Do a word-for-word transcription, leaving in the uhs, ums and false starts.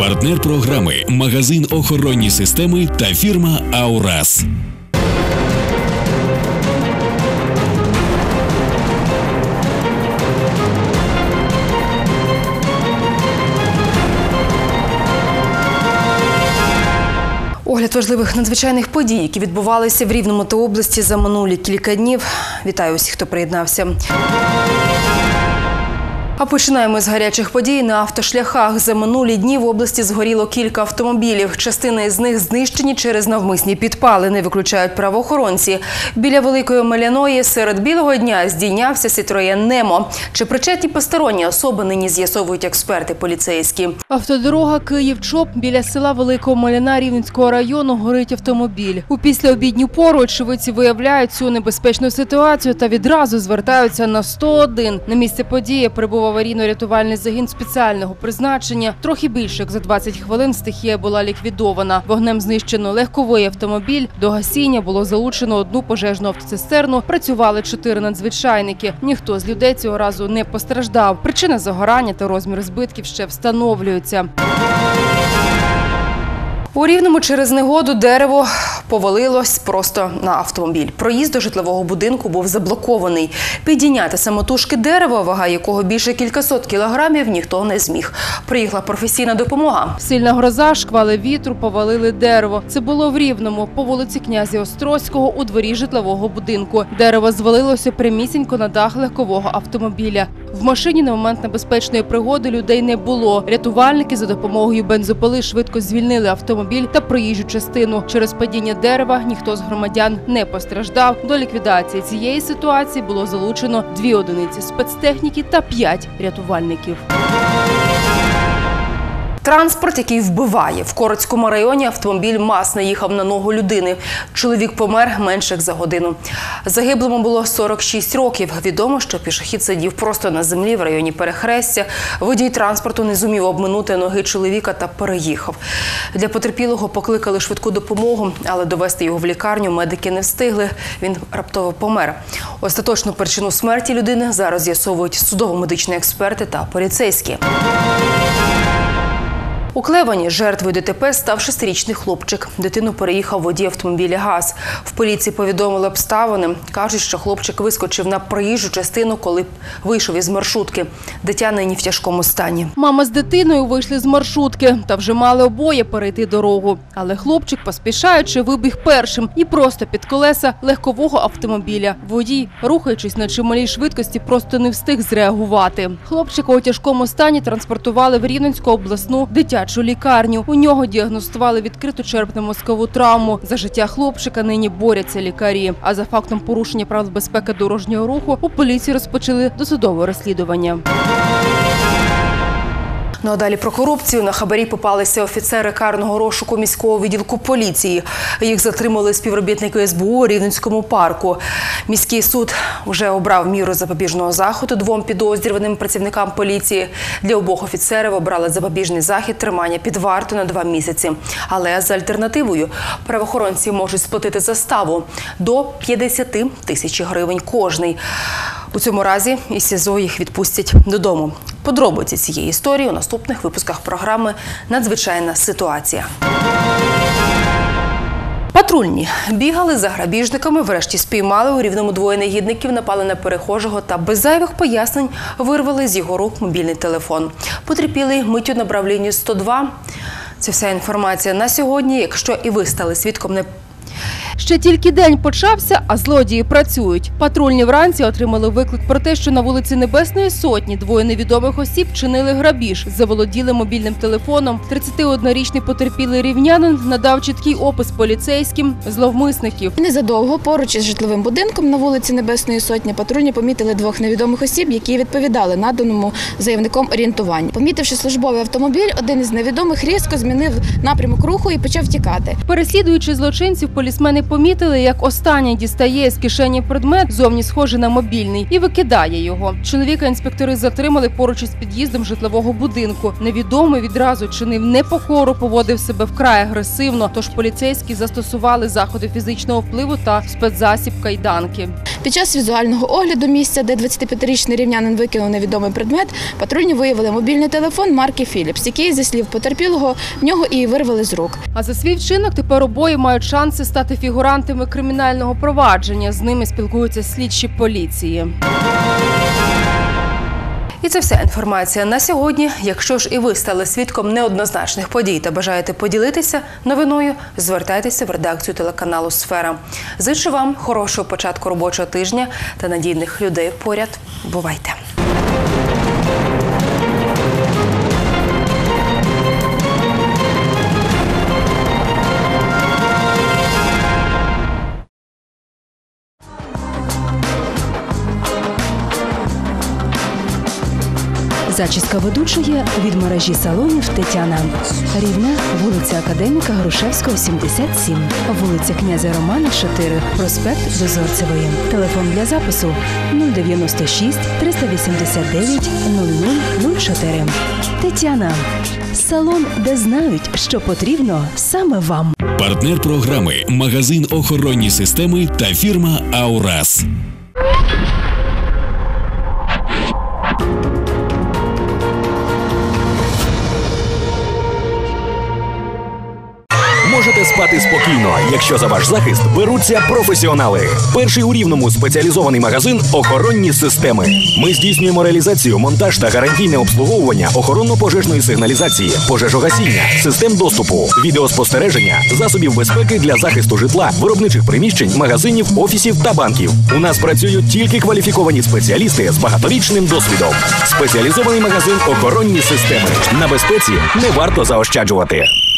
Партнер програми – магазин охоронні системи та фірма «Аурас». Огляд важливих надзвичайних подій, які відбувалися в Рівному та області за минулі кілька днів. Вітаю усіх, хто приєднався. А починаємо з гарячих подій на автошляхах. За минулі дні в області згоріло кілька автомобілів. Частини з них знищені через навмисні підпали, виключають правоохоронці. Біля Великої Меляної серед білого дня здійнявся Citroen Nemo. Чи причетні посторонні особи, нині з'ясовують експерти поліцейські. Автодорога Київ-Чоп біля села Великого Меляна Рівненського району горить автомобіль. У післяобідню пору очевидці виявляють цю небезпечну ситуацію та відразу звертаються на сто один. На місце події прибув аварійно-рятувальний загін спеціального призначення. Трохи більше як за двадцять хвилин стихія була ліквідована. Вогнем знищено легковий автомобіль. До гасіння було залучено одну пожежну автоцистерну. Працювали чотири надзвичайники. Ніхто з людей цього разу не постраждав. Причина загорання та розмір збитків ще встановлюються. У Рівному через негоду дерево повалилось просто на автомобіль. Проїзд до житлового будинку був заблокований. Підійняти самотужки дерева, вага якого більше кількасот кілограмів, ніхто не зміг. Приїхала професійна допомога. Сильна гроза, шквали вітру повалили дерево. Це було в Рівному, по вулиці Князя Острозького, у дворі житлового будинку. Дерево звалилося прямісінько на дах легкового автомобіля. В машині на момент небезпечної пригоди людей не було. Рятувальники за допомогою бензопили швидко звільнили автомобіль та проїжджу частину. Через падіння дерева ніхто з громадян не постраждав. До ліквідації цієї ситуації було залучено дві одиниці спецтехніки та п'ять рятувальників. Транспорт, який вбиває. В Корецькому районі автомобіль МАЗ наїхав на ногу людини. Чоловік помер менше як за годину. Загиблому було сорок шість років. Відомо, що пішохід сидів просто на землі в районі перехрестя. Водій транспорту не зумів обминути ноги чоловіка та переїхав. Для потерпілого покликали швидку допомогу, але довести його в лікарню медики не встигли. Він раптово помер. Остаточну причину смерті людини зараз з'ясовують судово-медичні експерти та поліцейські. У Клевані жертвою ДТП став шестирічний хлопчик. Дитину переїхав водій автомобіля ГАЗ. В поліції повідомили обставини. Кажуть, що хлопчик вискочив на проїжджу частину, коли вийшов із маршрутки. Дитя нині в тяжкому стані. Мама з дитиною вийшли з маршрутки та вже мали обоє перейти дорогу. Але хлопчик, поспішаючи, вибіг першим і просто під колеса легкового автомобіля. Водій, рухаючись на чималій швидкості, просто не встиг зреагувати. Хлопчика у тяжкому стані транспортували в Рівненську обласну дитячу лікарню. У нього діагностували відкриту черепно-мозкову травму. За життя хлопчика нині борються лікарі. А за фактом порушення правил безпеки дорожнього руху у поліції розпочали досудове розслідування. Ну а далі про корупцію. На хабарі попалися офіцери карного розшуку міського відділку поліції. Їх затримали співробітники ес бе у у Рівненському парку. Міський суд вже обрав міру запобіжного заходу двом підозрюваним працівникам поліції. Для обох офіцерів обрали запобіжний захід тримання під вартою на два місяці. Але з альтернативою правоохоронці можуть сплатити заставу до п'ятдесят тисяч гривень кожний. У цьому разі із СІЗО їх відпустять додому. Подробиці цієї історії у наступних випусках програми «Надзвичайна ситуація». Патрульні бігали за грабіжниками, врешті спіймали. У Рівному двоє негідників напали на перехожого та без зайвих пояснень вирвали з його рук мобільний телефон. Потерпілий миттю набрав лінію сто два. Це вся інформація на сьогодні. Якщо і ви стали свідком не Ще тільки день почався, а злодії працюють. Патрульні вранці отримали виклик про те, що на вулиці Небесної Сотні двоє невідомих осіб чинили грабіж. Заволоділи мобільним телефоном. тридцятиоднорічний потерпілий рівнянин надав чіткий опис поліцейським зловмисників. Незадовго поруч із житловим будинком на вулиці Небесної Сотні патрульні помітили двох невідомих осіб, які відповідали наданому заявником орієнтуванню. Помітивши службовий автомобіль, один із невідомих різко змінив напрямок руху і почав тікати. Переслідуючи злочинців, полісмени помітили, як останній дістає з кишені предмет, зовні схожий на мобільний, і викидає його. Чоловіка інспектори затримали поруч із під'їздом житлового будинку. Невідомий відразу чинив непокору, поводив себе вкрай агресивно, тож поліцейські застосували заходи фізичного впливу та спецзасіб кайданки. Під час візуального огляду місця, де двадцятип'ятирічний рівнянин викинув невідомий предмет, патрульні виявили мобільний телефон марки «Філіпс», який, зі слів потерпілого, в нього і вирвали з рук. А за свій вчинок тепер обоє мають шанси стати фігурантами кримінального провадження. З ними спілкуються слідчі поліції. І це вся інформація на сьогодні. Якщо ж і ви стали свідком неоднозначних подій та бажаєте поділитися новиною, звертайтеся в редакцію телеканалу «Сфера». Зичу вам хорошого початку робочого тижня та надійних людей поряд. Бувайте! Зачіска ведучої від мережі салонів «Тетяна». Рівне, вулиця Академіка Грушевського, сімдесят сім. Вулиця Князя Романа, чотири. Проспект Дозорцевої. Телефон для запису нуль дев'яносто шість триста вісімдесят дев'ять нуль нуль нуль чотири. «Тетяна». Салон, де знають, що потрібно саме вам. Партнер програми – магазин охоронні системи та фірма «Аурас». Можете спати спокійно, якщо за ваш захист беруться професіонали. Перший у Рівному спеціалізований магазин «Охоронні системи». Ми здійснюємо реалізацію, монтаж та гарантійне обслуговування охоронно-пожежної сигналізації, пожежогасіння, систем доступу, відеоспостереження, засобів безпеки для захисту житла, виробничих приміщень, магазинів, офісів та банків. У нас працюють тільки кваліфіковані спеціалісти з багаторічним досвідом. Спеціалізований магазин «Охоронні системи». На безпеці не варто заощаджувати.